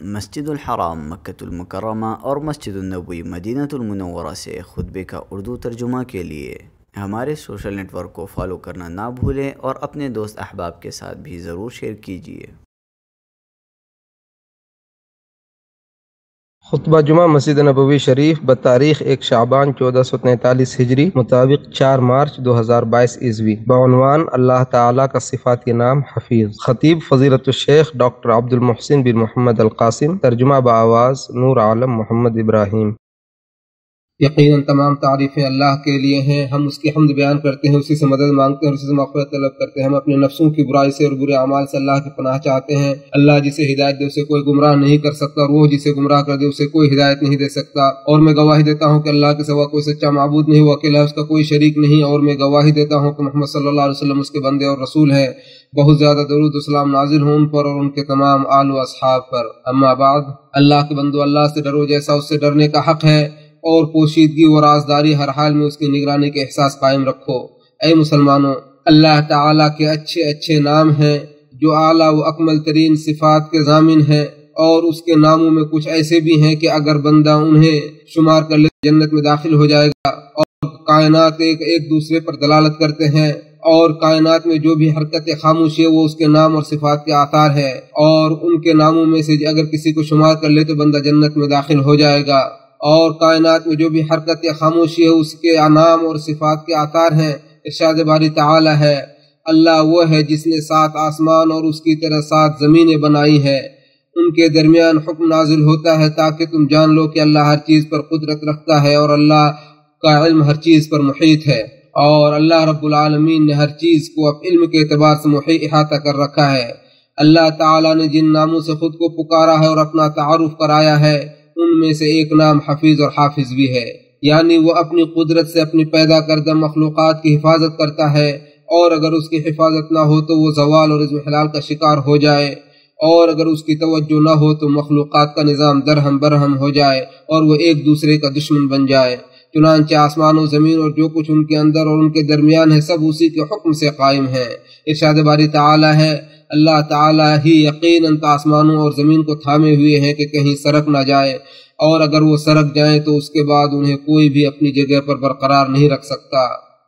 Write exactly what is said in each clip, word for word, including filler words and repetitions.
مسجد الحرام مکۃ المکرمہ اور مسجد النبوی مدینہ المنورہ سے خطبے کا اردو ترجمہ کے لیے ہمارے سوشل نیٹ ورک کو فالو کرنا نہ بھولیں اور اپنے دوست احباب کے ساتھ بھی ضرور شیئر کیجیے۔ خطبہ جمعہ مسجد نبوی شریف بتاریخ ایک شعبان چودہ سو تینتالیس ہجری مطابق چار مارچ دو ہزار بائیس عیسوی، بعنوان اللہ تعالیٰ کا صفاتی نام حفیظ۔ خطیب فضیلت الشیخ ڈاکٹر عبد المحسن بن محمد القاسم، ترجمہ بآواز نور عالم محمد ابراہیم۔ یقیناً تمام تعریفیں اللہ کے لیے ہیں، ہم اس کی حمد بیان کرتے ہیں، اسی سے مدد مانگتے ہیں اور اسی سے مغفرت طلب کرتے ہیں۔ ہم اپنے نفسوں کی برائی سے اور برے اعمال سے اللہ کی پناہ چاہتے ہیں۔ اللہ جسے ہدایت دے اسے کوئی گمراہ نہیں کر سکتا، اور وہ جسے گمراہ کر دے اسے کوئی ہدایت نہیں دے سکتا۔ اور میں گواہی دیتا ہوں کہ اللہ کے سوا کوئی سچا معبود نہیں، وہ اکیلا ہے، اس کا کوئی شریک نہیں۔ اور میں گواہی دیتا ہوں کہ محمد صلی اللہ علیہ وسلم اس کے بندے اور رسول ہیں۔ بہت زیادہ درود و سلام نازل ہوں ان پر اور ان کے تمام آل و اصحاب پر۔ اما بعد، اللہ کے بندو، اللہ سے ڈرو جیسا اس سے ڈرنے کا حق ہے، اور پوشیدگی و رازداری ہر حال میں اس کی نگرانی کے احساس قائم رکھو۔ اے مسلمانوں، اللہ تعالیٰ کے اچھے اچھے نام ہیں جو اعلیٰ و اکمل ترین صفات کے ضامن ہیں، اور اس کے ناموں میں کچھ ایسے بھی ہیں کہ اگر بندہ انہیں شمار کر لے جنت میں داخل ہو جائے گا۔ اور کائنات ایک ایک دوسرے پر دلالت کرتے ہیں، اور کائنات میں جو بھی حرکت خاموشی ہے وہ اس کے نام اور صفات کے آثار ہے، اور ان کے ناموں میں سے اگر کسی کو شمار کر لے تو بندہ جنت میں داخل ہو جائے گا۔ اور کائنات میں جو بھی حرکت یا خاموشی ہے اس کے نام اور صفات کے آثار ہیں۔ ارشاد باری تعالی ہے، اللہ وہ ہے جس نے سات آسمان اور اس کی طرح سات زمینیں بنائی ہیں، ان کے درمیان حکم نازل ہوتا ہے تاکہ تم جان لو کہ اللہ ہر چیز پر قدرت رکھتا ہے، اور اللہ کا علم ہر چیز پر محیط ہے۔ اور اللہ رب العالمین نے ہر چیز کو اب علم کے اعتبار سے محیط احاطہ کر رکھا ہے۔ اللہ تعالیٰ نے جن ناموں سے خود کو پکارا ہے اور اپنا تعارف کرایا ہے، ان میں سے ایک نام حفیظ اور حافظ بھی ہے، یعنی وہ اپنی قدرت سے اپنی پیدا کردہ مخلوقات کی حفاظت کرتا ہے، اور اگر اس کی حفاظت نہ ہو تو وہ زوال اور عزم حلال کا شکار ہو جائے، اور اگر اس کی توجہ نہ ہو تو مخلوقات کا نظام درہم برہم ہو جائے اور وہ ایک دوسرے کا دشمن بن جائے۔ چنانچہ آسمان و زمین اور جو کچھ ان کے اندر اور ان کے درمیان ہے سب اسی کے حکم سے قائم ہے۔ ارشاد باری تعالی ہے، اللہ تعالیٰ ہی یقیناً آسمانوں اور زمین کو تھامے ہوئے ہیں کہ کہیں سرک نہ جائے، اور اگر وہ سرک جائیں تو اس کے بعد انہیں کوئی بھی اپنی جگہ پر برقرار نہیں رکھ سکتا۔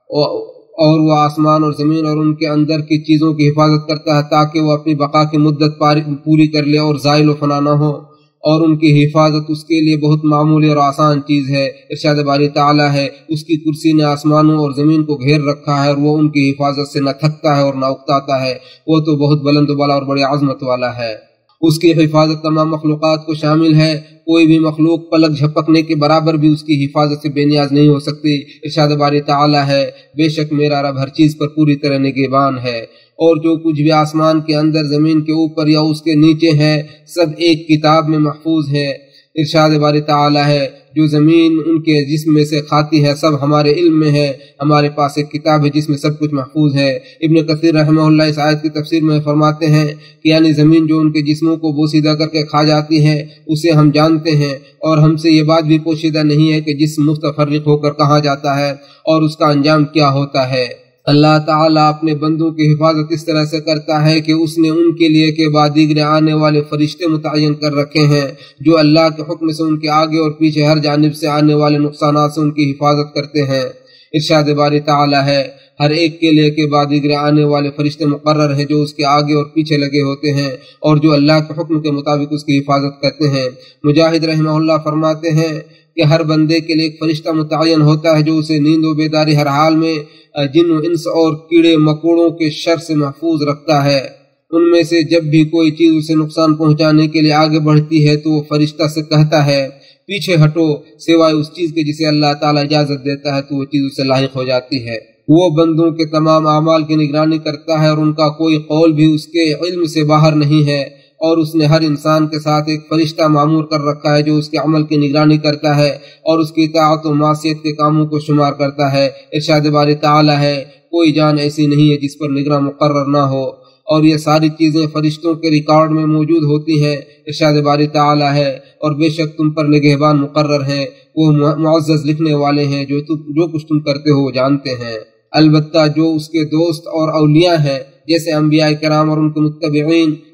اور وہ آسمان اور زمین اور ان کے اندر کی چیزوں کی حفاظت کرتا ہے تاکہ وہ اپنی بقا کی مدت پوری کر لے اور زائل و فنا نہ ہو، اور ان کی حفاظت اس کے لیے بہت معمولی اور آسان چیز ہے۔ ارشاد باری تعالیٰ ہے، اس کی کرسی نے آسمانوں اور زمین کو گھیر رکھا ہے، اور وہ ان کی حفاظت سے نہ تھکتا ہے اور نہ اکتاتا ہے، وہ تو بہت بلند و بالا اور بڑی عظمت والا ہے۔ اس کی حفاظت تمام مخلوقات کو شامل ہے، کوئی بھی مخلوق پلک جھپکنے کے برابر بھی اس کی حفاظت سے بے نیاز نہیں ہو سکتی۔ ارشاد باری تعالیٰ ہے، بے شک میرا رب ہر چیز پر پوری طرح نگہبان ہے، اور جو کچھ بھی آسمان کے اندر، زمین کے اوپر یا اس کے نیچے ہے سب ایک کتاب میں محفوظ ہے۔ ارشاد باری تعالیٰ ہے، جو زمین ان کے جسم میں سے کھاتی ہے سب ہمارے علم میں ہے، ہمارے پاس ایک کتاب ہے جس میں سب کچھ محفوظ ہے۔ ابن کثیر رحمہ اللہ اس آیت کی تفسیر میں فرماتے ہیں کہ یعنی زمین جو ان کے جسموں کو بوسیدہ کر کے کھا جاتی ہے اسے ہم جانتے ہیں، اور ہم سے یہ بات بھی پوشیدہ نہیں ہے کہ جسم متفرق ہو کر کہاں جاتا ہے اور اس کا انجام کیا ہوتا ہے۔ اللہ تعالیٰ اپنے بندوں کی حفاظت اس طرح سے کرتا ہے کہ اس نے ان کے لیے کے بعد دیگر آنے والے فرشتے متعین کر رکھے ہیں جو اللہ کے حکم سے ان کے آگے اور پیچھے ہر جانب سے آنے والے نقصانات سے ان کی حفاظت کرتے ہیں۔ ارشاد باری تعالیٰ ہے، ہر ایک کے لیے کے بعد دیگر آنے والے فرشتے مقرر ہیں جو اس کے آگے اور پیچھے لگے ہوتے ہیں اور جو اللہ کے حکم کے مطابق اس کی حفاظت کرتے ہیں۔ مجاہد رحمہ اللہ فرماتے ہیں کہ ہر بندے کے لیے ایک فرشتہ متعین ہوتا ہے جو اسے نیند و بیداری ہر حال میں جن و انس اور کیڑے مکوڑوں کے شر سے محفوظ رکھتا ہے۔ ان میں سے جب بھی کوئی چیز اسے نقصان پہنچانے کے لیے آگے بڑھتی ہے تو وہ فرشتہ سے کہتا ہے پیچھے ہٹو، سوائے اس چیز کے جسے اللہ تعالیٰ اجازت دیتا ہے تو وہ چیز اسے لاحق ہو جاتی ہے۔ وہ بندوں کے تمام اعمال کی نگرانی کرتا ہے اور ان کا کوئی قول بھی اس کے علم سے باہر نہیں ہے، اور اس نے ہر انسان کے ساتھ ایک فرشتہ معمور کر رکھا ہے جو اس کے عمل کی نگرانی کرتا ہے اور اس کی اطاعت و معصیت کے کاموں کو شمار کرتا ہے۔ ارشاد باری تعالیٰ ہے، کوئی جان ایسی نہیں ہے جس پر نگراں مقرر نہ ہو، اور یہ ساری چیزیں فرشتوں کے ریکارڈ میں موجود ہوتی ہیں۔ ارشاد باری تعالیٰ ہے، اور بے شک تم پر نگہبان مقرر ہیں، وہ معزز لکھنے والے ہیں، جو جو کچھ تم کرتے ہو وہ جانتے ہیں۔ البتہ جو اس کے دوست اور اولیاء ہیں جیسے انبیاء کرام اور ان کے متبعین،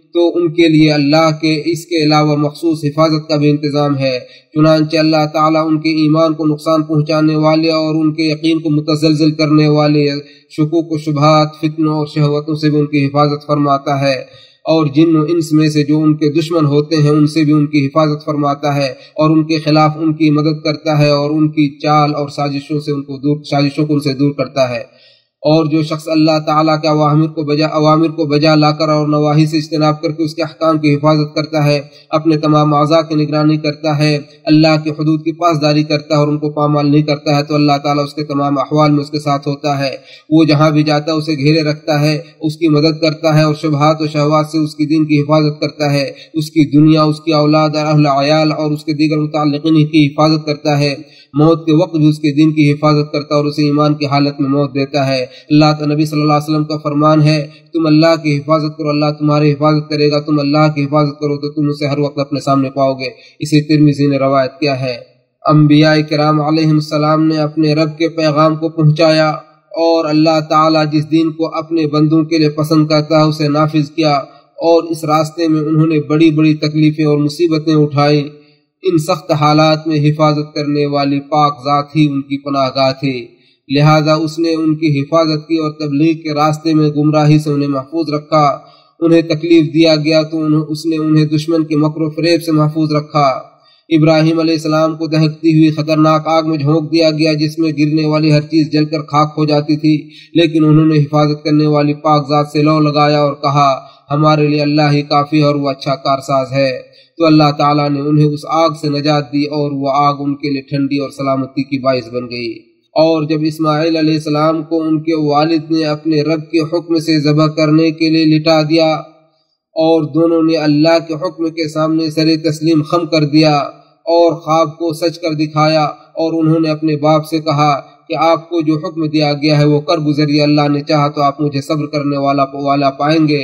تو ان کے لیے اللہ کے اس کے علاوہ مخصوص حفاظت کا بھی انتظام ہے۔ چنانچہ اللہ تعالیٰ ان کے ایمان کو نقصان پہنچانے والے اور ان کے یقین کو متزلزل کرنے والے شکوک و شبہات، فتنوں اور شہوتوں سے بھی ان کی حفاظت فرماتا ہے، اور جن و انس میں سے جو ان کے دشمن ہوتے ہیں ان سے بھی ان کی حفاظت فرماتا ہے، اور ان کے خلاف ان کی مدد کرتا ہے، اور ان کی چال اور سازشوں سے ان کو دور سازشوں کو ان سے دور کرتا ہے۔ اور جو شخص اللہ تعالیٰ کے اوامر کو بجا اوامر کو بجا لا کر اور نواہی سے اجتناب کر کے اس کے احکام کی حفاظت کرتا ہے، اپنے تمام اعضاء کی نگرانی کرتا ہے، اللہ کی حدود کی پاسداری کرتا ہے اور ان کو پامال نہیں کرتا ہے، تو اللہ تعالیٰ اس کے تمام احوال میں اس کے ساتھ ہوتا ہے۔ وہ جہاں بھی جاتا ہے اسے گھیرے رکھتا ہے، اس کی مدد کرتا ہے، اور شبہات و شہوات سے اس کی دین کی حفاظت کرتا ہے، اس کی دنیا، اس کی اولاد اور اہل عیال اور اس کے دیگر متعلقین کی حفاظت کرتا ہے، موت کے وقت بھی اس کے دین کی حفاظت کرتا ہے اور اسے ایمان کی حالت میں موت دیتا ہے۔ اللہ تعالیٰ نبی صلی اللہ علیہ وسلم کا فرمان ہے، تم اللہ کی حفاظت کرو، اللہ تمہاری حفاظت کرے گا، تم اللہ کی حفاظت کرو تو تم اسے ہر وقت اپنے سامنے پاؤ گے۔ اسے ترمذی نے روایت کیا ہے۔ انبیاء کرام علیہم السلام نے اپنے رب کے پیغام کو پہنچایا، اور اللہ تعالیٰ جس دین کو اپنے بندوں کے لیے پسند کرتا ہے اسے نافذ کیا، اور اس راستے میں انہوں نے بڑی بڑی تکلیفیں اور مصیبتیں اٹھائیں۔ ان سخت حالات میں حفاظت کرنے والی پاک ذات ہی ان کی پناہ گاہ تھی، لہذا اس نے ان کی حفاظت کی اور تبلیغ کے راستے میں گمراہی سے انہیں محفوظ رکھا۔ انہیں تکلیف دیا گیا تو اس نے انہیں دشمن کے مکر و فریب سے محفوظ رکھا۔ ابراہیم علیہ السلام کو دہکتی ہوئی خطرناک آگ میں جھونک دیا گیا جس میں گرنے والی ہر چیز جل کر خاک ہو جاتی تھی، لیکن انہوں نے حفاظت کرنے والی پاک ذات سے لو لگایا اور کہا ہمارے لیے اللہ ہی کافی اور وہ اچھا کارساز ہے۔ تو اللہ تعالیٰ نے انہیں اس آگ سے نجات دی اور وہ آگ ان کے لیے ٹھنڈی اور سلامتی کی باعث بن گئی۔ اور جب اسماعیل علیہ السلام کو ان کے والد نے اپنے رب کے حکم سے ذبح کرنے کے لیے لٹا دیا اور دونوں نے اللہ کے حکم کے سامنے سر تسلیم خم کر دیا اور خواب کو سچ کر دکھایا، اور انہوں نے اپنے باپ سے کہا کہ آپ کو جو حکم دیا گیا ہے وہ کر گزریے، اللہ نے چاہا تو آپ مجھے صبر کرنے والا والا پائیں گے۔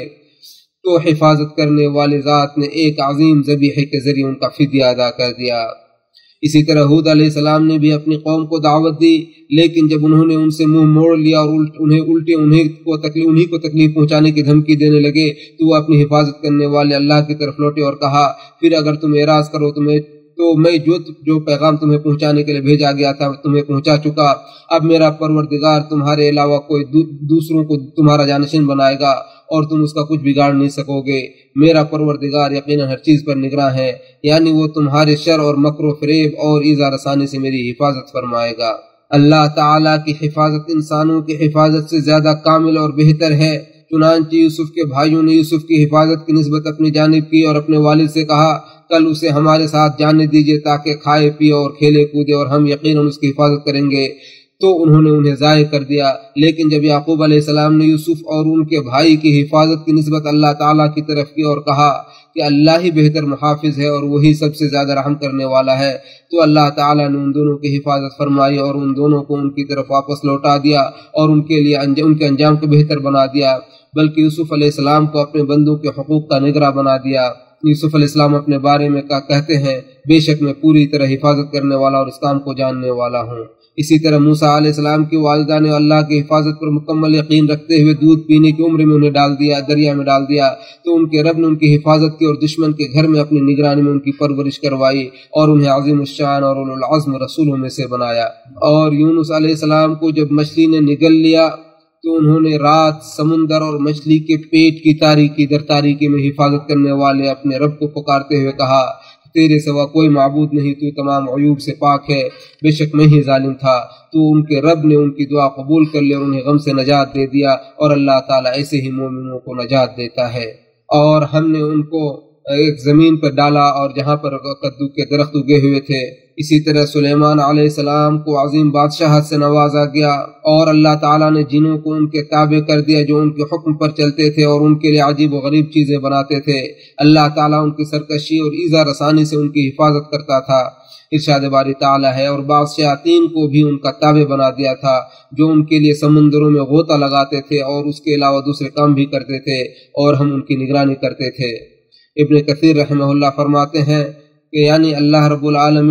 تو حفاظت کرنے والے ذات نے ایک عظیم ذبیحے کے ذریعے ان کا فدیہ ادا کر دیا۔ اسی طرح ہود علیہ السلام نے بھی اپنی قوم کو دعوت دی، لیکن جب انہوں نے ان سے منہ موڑ لیا اور انہیں الٹے انہیں کو تکلیف انہیں کو تکلیف پہنچانے کی دھمکی دینے لگے تو وہ اپنی حفاظت کرنے والے اللہ کی طرف لوٹے اور کہا پھر اگر تم اعراض کرو تو میں تو میں جو جو پیغام تمہیں پہنچانے کے لیے بھیجا گیا تھا تمہیں پہنچا چکا۔ اب میرا پروردگار تمہارے علاوہ کوئی دوسروں کو تمہارا جانشین بنائے گا اور تم اس کا کچھ بگاڑ نہیں سکو گے۔ میرا پروردگار یقیناً ہر چیز پر نگراں ہے، یعنی وہ تمہارے شر اور مکر و فریب اور ایذا رسانی سے میری حفاظت فرمائے گا۔ اللہ تعالیٰ کی حفاظت انسانوں کی حفاظت سے زیادہ کامل اور بہتر ہے۔ چنانچہ یوسف کے بھائیوں نے یوسف کی حفاظت کی نسبت اپنی جانب کی اور اپنے والد سے کہا کل اسے ہمارے ساتھ جانے دیجیے تاکہ کھائے پیے اور کھیلے کودے اور ہم یقیناً اس کی حفاظت کریں گے۔ تو انہوں نے انہیں ضائع کر دیا۔ لیکن جب یعقوب علیہ السلام نے یوسف اور ان کے بھائی کی حفاظت کی نسبت اللہ تعالیٰ کی طرف کی اور کہا کہ اللہ ہی بہتر محافظ ہے اور وہی سب سے زیادہ رحم کرنے والا ہے، تو اللہ تعالیٰ نے ان دونوں کی حفاظت فرمائی اور ان دونوں کو ان کی طرف واپس لوٹا دیا اور ان کے لیے ان کے انجام کو بہتر بنا دیا، بلکہ یوسف علیہ السلام کو اپنے بندوں کے حقوق کا نگراں بنا دیا۔ یوسف علیہ السلام اپنے بارے میں کہتے ہیں بے شک میں پوری طرح حفاظت کرنے والا اور اس کام کو جاننے والا ہوں۔ اسی طرح موسیٰ علیہ السلام کی والدہ نے اللہ کی حفاظت پر مکمل یقین رکھتے ہوئے دودھ پینے کی عمر میں انہیں ڈال دیا دریا میں ڈال دیا تو ان کے رب نے ان کی حفاظت کی اور دشمن کے گھر میں اپنی نگرانی میں ان کی پرورش کروائی اور انہیں عظیم الشان اور اولو العزم رسولوں میں سے بنایا۔ اور یونس علیہ السلام کو جب مچھلی نے نگل لیا تو انہوں نے رات سمندر اور مچھلی کے پیٹ کی تاریکی در تاریکی میں حفاظت کرنے والے اپنے رب کو پکارتے ہوئے کہا تیرے سوا کوئی معبود نہیں، تو تمام عیوب سے پاک ہے، بے شک میں ہی ظالم تھا۔ تو ان کے رب نے ان کی دعا قبول کر لی اور انہیں غم سے نجات دے دیا، اور اللہ تعالیٰ ایسے ہی مومنوں کو نجات دیتا ہے۔ اور ہم نے ان کو ایک زمین پر ڈالا اور جہاں پر کدو کے درخت اگے ہوئے تھے۔ اسی طرح سلیمان علیہ السلام کو عظیم بادشاہت سے نوازا گیا اور اللہ تعالیٰ نے جنوں کو ان کے تابع کر دیا جو ان کے حکم پر چلتے تھے اور ان کے لیے عجیب و غریب چیزیں بناتے تھے۔ اللہ تعالیٰ ان کی سرکشی اور ایذا رسانی سے ان کی حفاظت کرتا تھا۔ ارشاد باری تعالیٰ ہے اور بعض شیاطین کو بھی ان کا تابع بنا دیا تھا جو ان کے لیے سمندروں میں غوطہ لگاتے تھے اور اس کے علاوہ دوسرے کام بھی کرتے تھے اور ہم ان کی نگرانی کرتے تھے۔ ابن کثیر رحمہ اللہ فرماتے ہیں کہ یعنی اللہ رب العالمین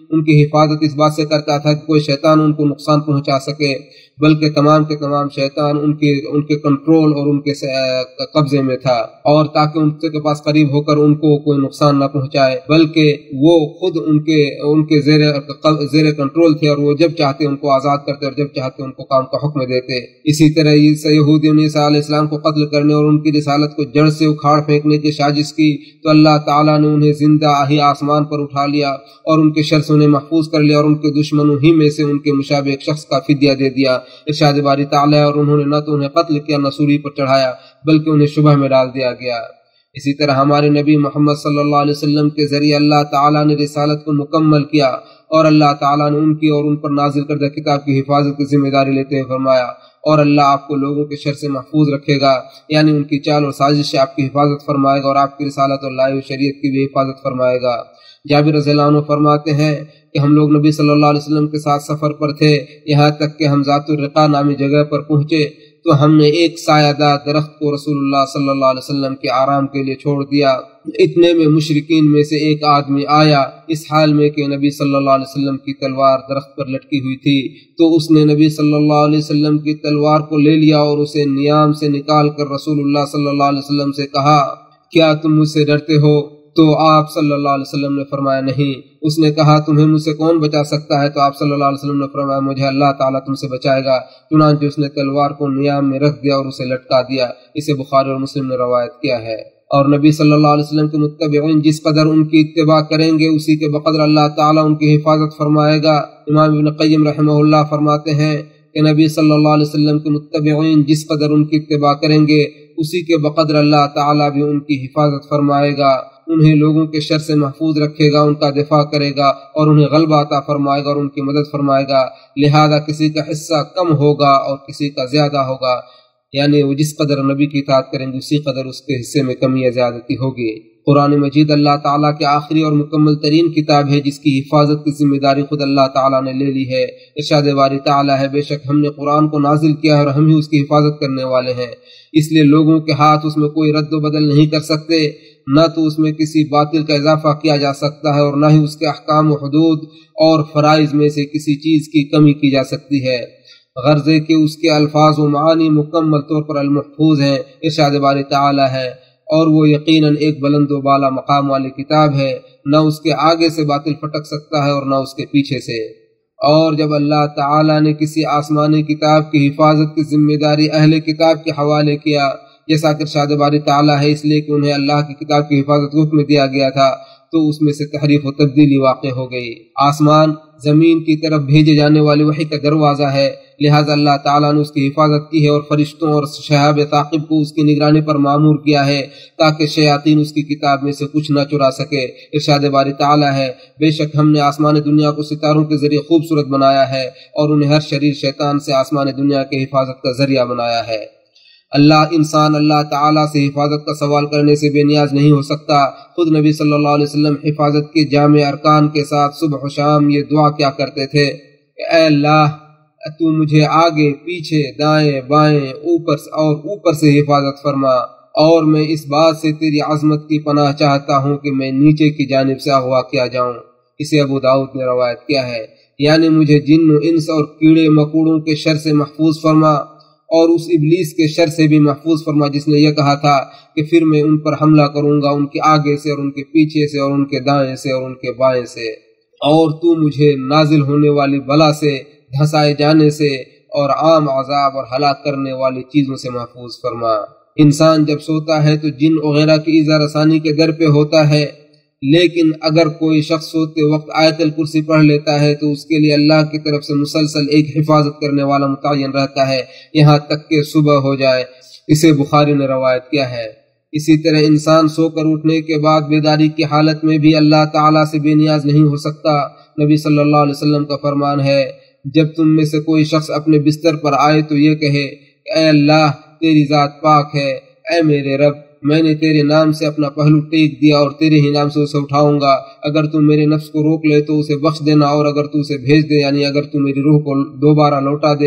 ان کی حفاظت اس بات سے کرتا تھا کہ کوئی شیطان ان کو نقصان پہنچا سکے، بلکہ تمام کے تمام شیطان ان کے ان کے کنٹرول اور ان کے قبضے میں تھا، اور تاکہ ان کے پاس قریب ہو کر ان کو کوئی نقصان نہ پہنچائے، بلکہ وہ خود ان کے ان کے زیر زیر کنٹرول تھے، اور وہ جب چاہتے ان کو آزاد کرتے اور جب چاہتے ان کو کام کا حکم دیتے۔ اسی طرح یہودیوں نے عیسیٰ علیہ السلام کو قتل کرنے اور ان کی رسالت کو جڑ سے اکھاڑ پھینکنے کی سازش کی، تو اللہ تعالیٰ نے انہیں زندہ ہی آسمان پر اٹھا لیا اور ان کے شر سے انہیں محفوظ کر لیا، اور ان کے دشمنوں ہی میں سے ان کے مشابہ ایک شخص کا فدیہ دے دیا۔ ارشاد باری تعالیٰ، اور انہوں نے نہ تو انہیں قتل کیا نہ سولی پر چڑھایا، بلکہ انہیں شبہ میں ڈال دیا گیا۔ اسی طرح ہمارے نبی محمد صلی اللہ علیہ وسلم کے ذریعے اللہ تعالیٰ نے رسالت کو مکمل کیا، اور اللہ تعالیٰ نے ان کی اور ان پر نازل کردہ کتاب کی حفاظت کی ذمہ داری لیتے ہوئے فرمایا، اور اللہ آپ کو لوگوں کے شر سے محفوظ رکھے گا، یعنی ان کی چال اور سازش سے آپ کی حفاظت فرمائے گا، اور آپ کی رسالت اور لائے ہوئی شریعت کی بھی حفاظت فرمائے گا۔ جابر رضی اللہ عنہ فرماتے ہیں کہ ہم لوگ نبی صلی اللہ علیہ وسلم کے ساتھ سفر پر تھے، یہاں تک کہ ہم ذات الرقا نامی جگہ پر پہنچے تو ہم نے ایک سایہ دار درخت کو رسول اللہ صلی اللہ علیہ وسلم کے آرام کے لیے چھوڑ دیا۔ اتنے میں مشرکین میں سے ایک آدمی آیا، اس حال میں کہ نبی صلی اللہ علیہ وسلم کی تلوار درخت پر لٹکی ہوئی تھی، تو اس نے نبی صلی اللہ علیہ وسلم کی تلوار کو لے لیا اور اسے نیام سے نکال کر رسول اللہ صلی اللہ علیہ وسلم سے کہا، کیا تم مجھ سے ڈرتے ہو؟ تو آپ صلی اللہ علیہ وسلم نے فرمایا نہیں۔ اس نے کہا، تمہیں مجھ سے کون بچا سکتا ہے؟ تو آپ صلی اللہ علیہ وسلم نے فرمایا، مجھے اللہ تعالیٰ تم سے بچائے گا۔ چنانچہ اس نے تلوار کو نیام میں رکھ دیا اور اسے لٹکا دیا۔ اسے بخاری اور مسلم نے روایت کیا ہے۔ اور نبی صلی اللہ علیہ وسلم کے متبعین جس قدر ان کی اتباع کریں گے، اسی کے بقدر اللہ تعالیٰ ان کی حفاظت فرمائے گا۔ امام ابن قیم رحمہ اللہ فرماتے ہیں کہ نبی صلی اللہ علیہ وسلم کے متبعین جس قدر ان کی اتباع کریں گے، اسی کے بقدر اللہ تعالیٰ بھی ان کی حفاظت فرمائے گا، انہیں لوگوں کے شر سے محفوظ رکھے گا، ان کا دفاع کرے گا، اور انہیں غلبہ عطا فرمائے گا اور ان کی مدد فرمائے گا۔ لہذا کسی کا حصہ کم ہوگا اور کسی کا زیادہ ہوگا، یعنی وہ جس قدر نبی کی اطاعت کریں گے اسی قدر اس کے حصے میں کمی یا زیادتی ہوگی۔ قرآن مجید اللہ تعالیٰ کی آخری اور مکمل ترین کتاب ہے، جس کی حفاظت کی ذمہ داری خود اللہ تعالیٰ نے لے لی ہے۔ ارشاد باری تعالیٰ ہے، بے شک ہم نے قرآن کو نازل کیا ہے اور ہم ہی اس کی حفاظت کرنے والے ہیں، اس لیے لوگوں کے ہاتھ اس میں کوئی رد و بدل نہیں کر سکتے، نہ تو اس میں کسی باطل کا اضافہ کیا جا سکتا ہے، اور نہ ہی اس کے احکام و حدود اور فرائض میں سے کسی چیز کی کمی کی جا سکتی ہے، غرض ہے کہ اس کے الفاظ و معانی مکمل طور پر المحفوظ ہیں۔ ارشاد باری تعالیٰ ہے، اور وہ یقیناً ایک بلند و بالا مقام والی کتاب ہے، نہ اس کے آگے سے باطل پھٹک سکتا ہے اور نہ اس کے پیچھے سے۔ اور جب اللہ تعالیٰ نے کسی آسمانی کتاب کی حفاظت کی ذمہ داری اہل کتاب کے حوالے کیا، جیسا کہ ارشاد باری تعالیٰ ہے، اس لیے کہ انہیں اللہ کی کتاب کی حفاظت کو حکم دیا گیا تھا، تو اس میں سے تحریف و تبدیلی واقع ہو گئی۔ آسمان زمین کی طرف بھیجے جانے والی وحی کا دروازہ ہے، لہذا اللہ تعالیٰ نے اس کی حفاظت کی ہے، اور فرشتوں اور شہاب ثاقب کو اس کی نگرانی پر مامور کیا ہے، تاکہ شیاطین اس کی کتاب میں سے کچھ نہ چرا سکے۔ ارشاد باری تعالیٰ ہے، بے شک ہم نے آسمان دنیا کو ستاروں کے ذریعے خوبصورت بنایا ہے، اور انہیں ہر شریر شیطان سے آسمان دنیا کے حفاظت کا ذریعہ بنایا ہے۔ اللہ انسان اللہ تعالیٰ سے حفاظت کا سوال کرنے سے بے نیاز نہیں ہو سکتا۔ خود نبی صلی اللہ علیہ وسلم حفاظت کے جامع ارکان کے ساتھ صبح و شام یہ دعا کیا کرتے تھے کہ اے اللہ، تو مجھے آگے پیچھے دائیں بائیں اوپر اور اوپر سے حفاظت فرما، اور میں اس بات سے تیری عظمت کی پناہ چاہتا ہوں کہ میں نیچے کی جانب سے اغوا کیا جاؤں۔ اسے ابو داؤد نے روایت کیا ہے، یعنی مجھے جن و انس اور کیڑے مکوڑوں کے شر سے محفوظ فرما، اور اس ابلیس کے شر سے بھی محفوظ فرما جس نے یہ کہا تھا کہ پھر میں ان پر حملہ کروں گا، ان کے آگے سے اور ان کے پیچھے سے اور ان کے دائیں سے اور ان کے بائیں سے، اور تو مجھے نازل ہونے والی بلا سے، دھسائے جانے سے اور عام عذاب اور ہلاک کرنے والی چیزوں سے محفوظ فرما۔ انسان جب سوتا ہے تو جن وغیرہ کی ایذا رسانی کے در پہ ہوتا ہے، لیکن اگر کوئی شخص سوتے وقت آیت الکرسی پڑھ لیتا ہے تو اس کے لیے اللہ کی طرف سے مسلسل ایک حفاظت کرنے والا متعین رہتا ہے، یہاں تک کہ صبح ہو جائے۔ اسے بخاری نے روایت کیا ہے۔ اسی طرح انسان سو کر اٹھنے کے بعد بیداری کی حالت میں بھی اللہ تعالیٰ سے بے نیاز نہیں ہو سکتا۔ نبی صلی اللہ علیہ وسلم کا فرمان ہے، جب تم میں سے کوئی شخص اپنے بستر پر آئے تو یہ کہے، اے اللہ، تیری ذات پاک ہے، اے میرے رب، میں نے تیرے نام سے اپنا پہلو ٹیک دیا اور تیرے ہی نام سے اسے اٹھاؤں گا، اگر تو میرے نفس کو روک لے تو اسے بخش دینا، اور اگر تو اسے بھیج دے، یعنی اگر تو میری روح کو دوبارہ لوٹا دے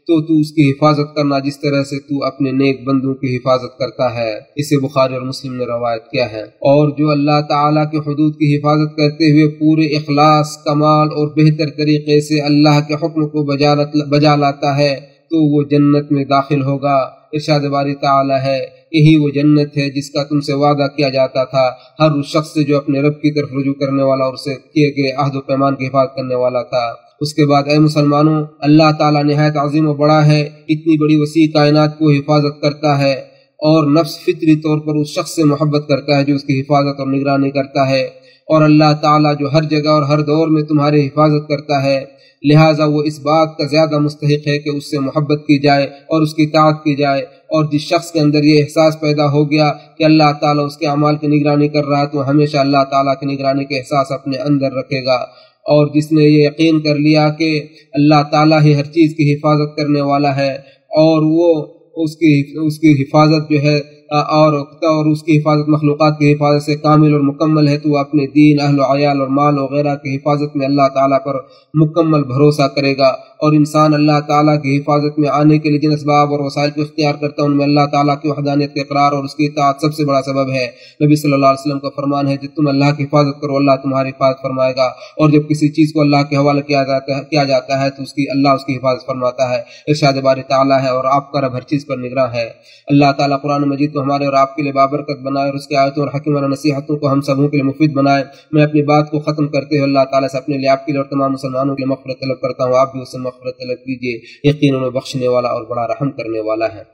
تو تو اس کی حفاظت کرنا جس طرح سے تو اپنے نیک بندوں کی حفاظت کرتا ہے۔ اسے بخاری اور مسلم نے روایت کیا ہے۔ اور جو اللہ تعالیٰ کے حدود کی حفاظت کرتے ہوئے پورے اخلاص، کمال اور بہتر طریقے سے اللہ کے حکم کو بجا لاتا ہے تو وہ جنت میں داخل ہوگا۔ ارشاد باری تعالیٰ ہے، یہی وہ جنت ہے جس کا تم سے وعدہ کیا جاتا تھا ہر اس شخص سے جو اپنے رب کی طرف رجوع کرنے والا اور اسے کیے گئے عہد و پیمان کی حفاظت کرنے والا تھا۔ اس کے بعد اے مسلمانوں، اللہ تعالیٰ نہایت عظیم و بڑا ہے، اتنی بڑی وسیع کائنات کو حفاظت کرتا ہے اور نفس فطری طور پر اس شخص سے محبت کرتا ہے جو اس کی حفاظت اور نگرانی کرتا ہے، اور اللہ تعالیٰ جو ہر جگہ اور ہر دور میں تمہاری حفاظت کرتا ہے، لہٰذا وہ اس بات کا زیادہ مستحق ہے کہ اس سے محبت کی جائے اور اس کی اطاعت کی جائے۔ اور جس شخص کے اندر یہ احساس پیدا ہو گیا کہ اللہ تعالیٰ اس کے اعمال کی نگرانی کر رہا ہے تو ہمیشہ اللہ تعالیٰ کی نگرانی کے احساس اپنے اندر رکھے گا۔ اور جس نے یہ یقین کر لیا کہ اللہ تعالیٰ ہی ہر چیز کی حفاظت کرنے والا ہے اور وہ اس کی اس کی حفاظت جو ہے اور اور اس کی حفاظت مخلوقات کی حفاظت سے کامل اور مکمل ہے، تو وہ اپنے دین، اہل و عیال اور مال وغیرہ کی حفاظت میں اللہ تعالیٰ پر مکمل بھروسہ کرے گا۔ اور انسان اللہ تعالیٰ کی حفاظت میں آنے کے لیے جن اسباب اور وسائل کو اختیار کرتا ہے ان میں اللہ تعالیٰ کی وحدانیت کے اقرار اور اس کی اطاعت سب سے بڑا سبب ہے۔ نبی صلی اللہ علیہ وسلم کا فرمان ہے، جب تم اللہ کی حفاظت کرو اللہ تمہاری حفاظت فرمائے گا، اور جب کسی چیز کو اللہ کے حوالے کیا جاتا ہے کیا جاتا ہے تو اس کی اللہ اس کی حفاظت فرماتا ہے۔ ارشاد باری تعالیٰ ہے، اور آپ کا رب ہر چیز پر نگراں ہے۔ اللہ تعالیٰ قرآن مجید کو ہمارے اور آپ کے لیے بابرکت بنائے اور اس کی آیتوں اور حکیمانہ نصیحتوں کو ہم سبوں کے لیے مفید بنائے۔ میں اپنی بات کو ختم کرتے ہوئے اللہ تعالیٰ سے اپنے لیے، آپ کے لیے اور تمام مسلمانوں کے لیے مغفرت طلب کرتا ہوں۔ آپ بھی اس سے مغفرت طلب کیجیے، یقیناً وہ بخشنے والا اور بڑا رحم کرنے والا ہے۔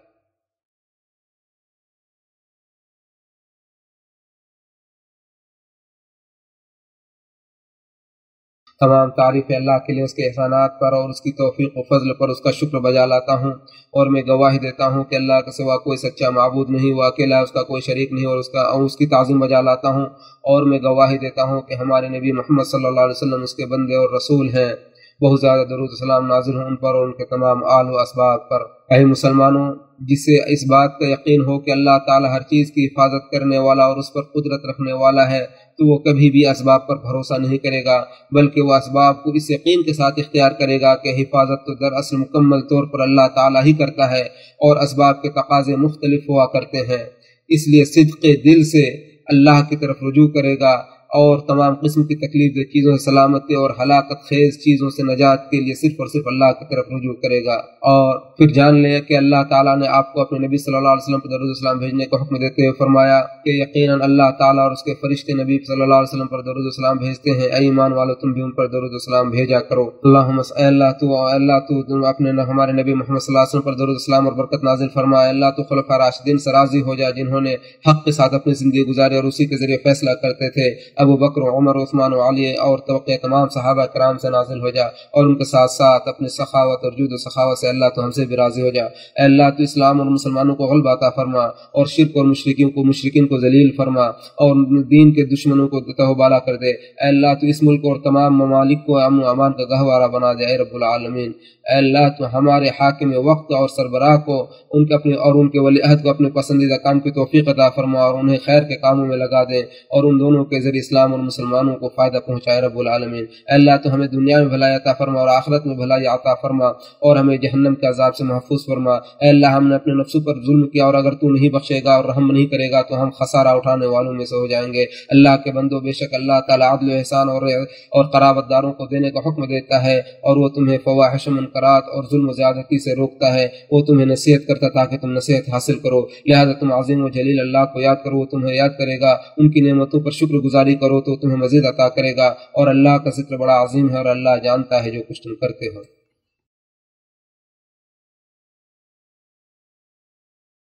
تمام تعریف اللہ کے لیے، اس کے احسانات پر اور اس کی توفیق و فضل پر اس کا شکر بجا لاتا ہوں، اور میں گواہی دیتا ہوں کہ اللہ کے سوا کوئی سچا معبود نہیں، وہ اکیلا ہے، اس کا کوئی شریک نہیں، اور اس کا اور اس کی تعظیم بجا لاتا ہوں، اور میں گواہی دیتا ہوں کہ ہمارے نبی محمد صلی اللہ علیہ وسلم اس کے بندے اور رسول ہیں۔ بہت زیادہ درود و سلام نازل ہوں ان پر اور ان کے تمام آل و اسباب پر۔ اے مسلمانوں، جسے اس بات کا یقین ہو کہ اللہ تعالیٰ ہر چیز کی حفاظت کرنے والا اور اس پر قدرت رکھنے والا ہے، تو وہ کبھی بھی اسباب پر بھروسہ نہیں کرے گا، بلکہ وہ اسباب کو اس یقین کے ساتھ اختیار کرے گا کہ حفاظت تو دراصل مکمل طور پر اللہ تعالیٰ ہی کرتا ہے، اور اسباب کے تقاضے مختلف ہوا کرتے ہیں۔ اس لیے صدق دل سے اللہ کی طرف رجوع کرے گا اور تمام قسم کی تکلیف دہ چیزوں سے سلامتی اور ہلاکت خیز چیزوں سے نجات کے لیے صرف اور صرف اللہ کی طرف رجوع کرے گا۔ اور پھر جان لیں کہ اللہ تعالیٰ نے آپ کو اپنے نبی صلی اللہ علیہ وسلم پر درود و سلام بھیجنے کا حکم دیتے ہوئے فرمایا کہ یقیناً اللہ تعالیٰ اور اس کے فرشتے نبی صلی اللہ علیہ وسلم پر درود و سلام بھیجتے ہیں، اے ایمان والو تم بھی ان پر درود و سلام بھیجا کرو۔ اللہم اے اللہ تو اللہ تو تم اپنے ہمارے نبی محمد صلی اللہ علیہ وسلم پر درود و سلام اور برکت نازل فرمائے۔ اللہ تو خلفاء راشدین سے راضی ہو جا جنہوں نے حق کے ساتھ اپنی زندگی گزاری اور اسی کے ذریعے فیصلہ کرتے تھے، ابو بکر، عمر، عثمان و علی اور توقع تمام صحابہ کرام سے نازل ہو جا، اور ان کے ساتھ ساتھ اپنے سخاوت اور جود و سخاوت سے اللہ تو ہم سے بھی راضی ہو جا۔ اے اللہ تو اسلام اور مسلمانوں کو غلبہ عطا فرما، اور شرک اور مشرکین کو مشرکین کو ذلیل فرما، اور دین کے دشمنوں کو تہ بالا کر دے۔ اے اللہ تو اس ملک اور تمام ممالک کو امن و امان کا گہوارہ بنا دے، اے رب العالمین۔ اے اللہ تو ہمارے حاکم وقت اور سربراہ کو ان کے اپنے اور ان کے ولی عہد کو اپنے پسندیدہ کام کی توفیق عطا فرما، اور انہیں خیر کے کاموں میں لگا دے، اور ان دونوں کے ذریعے اسلام اور مسلمانوں کو فائدہ پہنچائے رب العالمین۔ اے اللہ تو ہمیں دنیا میں بھلائی عطا فرما اور آخرت میں بھلائی عطا فرما، اور ہمیں جہنم کے عذاب سے محفوظ فرما۔ اے اللہ ہم نے اپنے نفسوں پر ظلم کیا، اور اگر تو نہیں بخشے گا اور رحم نہیں کرے گا تو ہم خسارہ اٹھانے والوں میں سے ہو جائیں گے۔ اللہ کے بندو، بے شک اللہ تعالیٰ عدل و احسان اور اور قرابت داروں کو دینے کا حکم دیتا ہے، اور وہ تمہیں فواحش و منکرات اور ظلم و زیادتی سے روکتا ہے۔ وہ تمہیں نصیحت کرتا تاکہ تم نصیحت حاصل کرو، لہذا تم عظیم و جلیل اللہ کو یاد کرو، وہ تمہیں یاد کرے گا۔ ان کی نعمتوں پر شکر گزاری کرو تو تمہیں مزید عطا کرے گا، اور اللہ کا ذکر بڑا عظیم ہے اور اللہ جانتا ہے جو کچھ تم کرتے ہو۔